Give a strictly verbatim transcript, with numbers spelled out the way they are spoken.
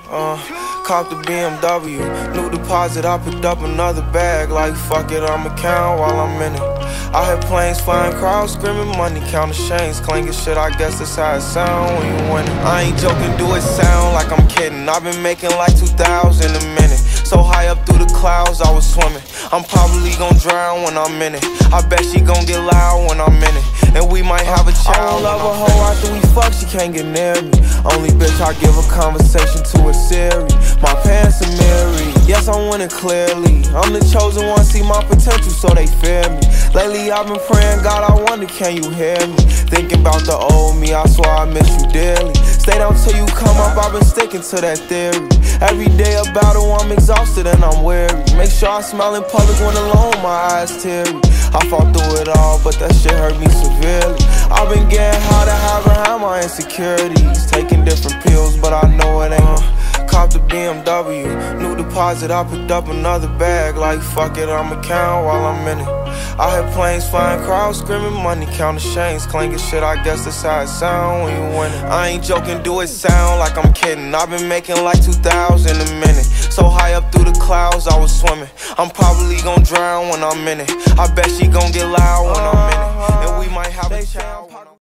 Uh, caught the B M W, new deposit, I picked up another bag. Like fuck it, I'ma count while I'm in it. I hear planes flying, crowds screaming, money counting chains clanking shit. I guess that's how it sound when you win it. I ain't joking, do it sound like I'm kidding. I've been making like two thousand a minute. So high up through the clouds, I was swimming. I'm probably gon' drown when I'm in it. I bet she gon' get loud when I'm in it. And we might have a child. I don't love a hoe after we fuck, she can't get near me. Only bitch I give a conversation to a Siri. My parents are married, yes I'm winning clearly. I'm the chosen one, see my potential so they fear me. Lately I've been praying, God I wonder can you hear me. Thinking about the old me, I swear I miss you dearly. Stay down till you come up, I've been sticking to that theory. Every day a battle, I'm exhausted and I'm weary. Make sure I smile in public when alone, my eyes teary. I fought through it all, but that shit hurt me severely. I've been getting high to hide behind my insecurities. Taking different pills, but I know it ain't uh, Cop the B M W, new deposit, I picked up another bag. Like fuck it, I'ma count while I'm in it. I hear planes flying, crowds screaming, money counting chains clanking shit. I guess that's how it sound when you win it. I ain't joking, do it sound like I'm kidding. I've been making like two thousand a minute. So high up through the clouds, I was swimming. I'm probably gon' drown when I'm in it. I bet she gon' get loud when I'm in it. And we might have a child.